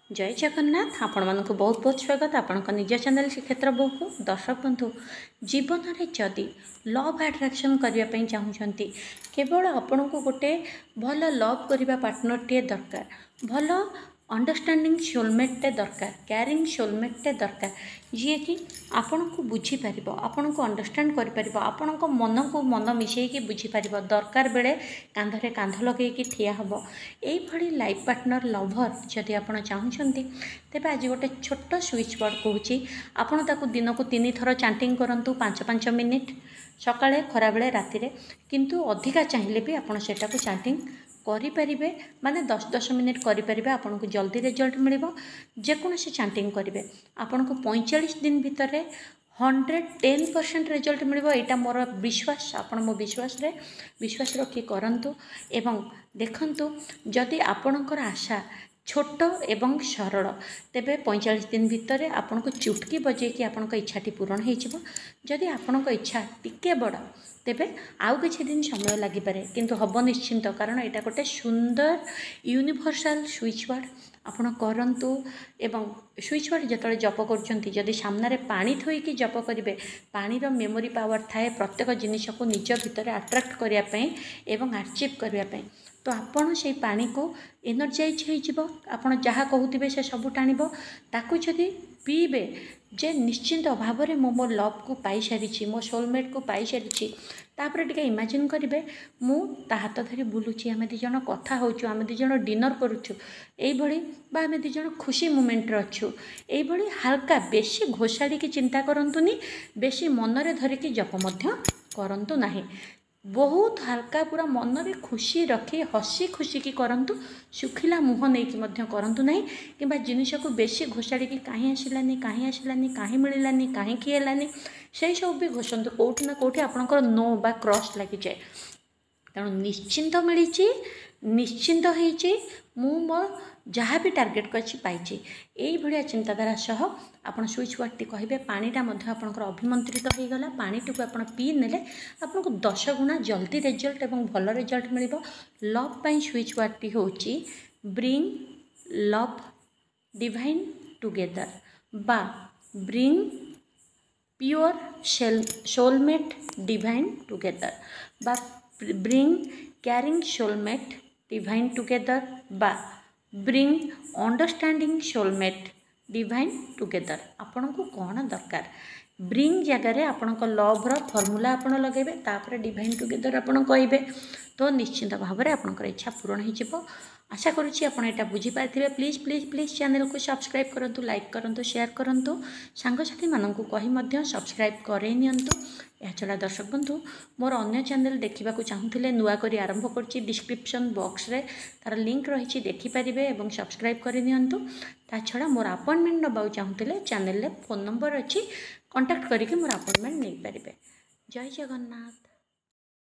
जय जगन्नाथ आपण मानक बहुत बहुत स्वागत आपण निज चैनल श्रीक्षेत्र बहु दर्शक बंधु जीवन में जदि लव अट्राक्शन करने चाहूँगी केवल आपण को गोटे भल लव करने पार्टनर टे दरकार भल अंडरस्टैंडिंग सोलमेटे दरकार केयरिंग सोलमेटे दरकार जी कि आपण को बुझीपर आपण को अंडरस्टैंड कर आपण को मन को मन मिसेक बुझीपर दरकार बेले कांधरे कांध लगे ठिया हम यही लाइफ पार्टनर लभर जदि आप चाहूँगी तेज आज गोटे छोट स्विच बोर्ड कहूँ आपड़ ताक दिन को 3 थर चांटिंग करूँ 5-5 मिनिट सकाळे खराबेले राति किंतु अधिका चाहिए भी आपड़ से चांटिंग करें माने 10-10 मिनिट करें आपन को जल्दी रिजल्ट मिल जेकोसी चांटिंग करेंगे आपन को 45 दिन भितर 110% रिजल्ट मिल यहाँ मोर विश्वास आपण मो विश्वास रखी करंतु एवं देखंतु जदि आपणकर आशा छोट एवं सरल तेबे 45 दिन भितर आपन को चुटकी बजेकी आपण इच्छाटी पूरण हो जदि आपण इच्छा टिके बड़ तेबे आउ किछि दिन समय लागिपारे किंतु हब निश्चिंत कारण यहाँ गोटे सुंदर यूनिवर्सल स्विच बोर्ड आपण करंतु एवं स्विच बोर्ड जिते जप कर सामने पानी थोईकी जप करेंगे पानीर मेमोरी पावर थाए प्रत्येक जिनिस को निज भितर अट्राक्ट करने एवं आर्चिव करने तो आपण से पानी को एनर्जाइज होपण जहाँ कहते से सब टाण ताकू जदि पीबे जे निश्चिंत भाव में मो लव को पाई सारी मो सोलमेट को पाई सारी तापर टिके इमेजिन करेंगे मु ता हाथ धरी बुलूची आम दिज कथा होचु आम दिज डिनर करुचु यही आम दिज खुशी मोमेंट अच्छु यही हाल्का बेसी घोषाड़ी की चिंता करंतुनी बेसी मनरे धरिकी जप मध्य करंतु नाही बहुत हाल्का पूरा मन में खुशी रखी हसी खुशी की करंतु सुखिला मुह नहीं कि करंतु नहीं कि जिनिस को बेसी घोषाड़ी की कहीं आसलानी कहीं मिललानी कहीं हेलानी से सब भी घोषंतु कौटी ना कौटी आपंकर नो बा क्रॉस लगी जाए तेणु निश्चिंत मिली निश्चिंत होती मु मो जहाँ भी टार्गेट कर पाई यही भाया चिंताधारा सह आपन स्विच बोर्ड टी कहे पानीटा आपंकर अभिमंत्रित हो गला पानीटी को आप पी नेले आपको 10 गुणा जल्दी रिजल्ट एवं भल रिजल्ट मिल लव पाई स्विच बोर्ड टी हूँ ब्रिंग लव डिवाइन टुगेदर बा bring pure soulmate divine together बा bring caring soulmate divine together बा bring understanding soulmate divine together आपण को कौन दरकार ब्रिंग जगार आपण लव्र फर्मूला आपण लगे तापर डिवाइन टुगेदर आपण कहे तो निश्चिंत भाव में आपंकर इच्छा पूरण हो आशा करुँची आप यहाँ बुझीपारे प्लीज प्लीज प्लीज चैनल को सब्सक्राइब करूँ लाइक करूँ शेयर करूँ सांगसाथी मानक कही सब्सक्राइब करे नियंतु यह छड़ा दर्शक बंधु मोर अन्य चैनल देखा चाहूँगे नुआ करी आरंभ कर डिस्क्रिप्शन बॉक्स रे तार लिंक रही देखिपारे और सब्सक्राइब करे नियंतु ता छड़ा मोर अपॉइंटमेंट नबाक चाहूँगे चैनल फोन नंबर अच्छी कांटेक्ट करके मोर अपॉइंटमेंट नहीं पारे। जय जगन्नाथ।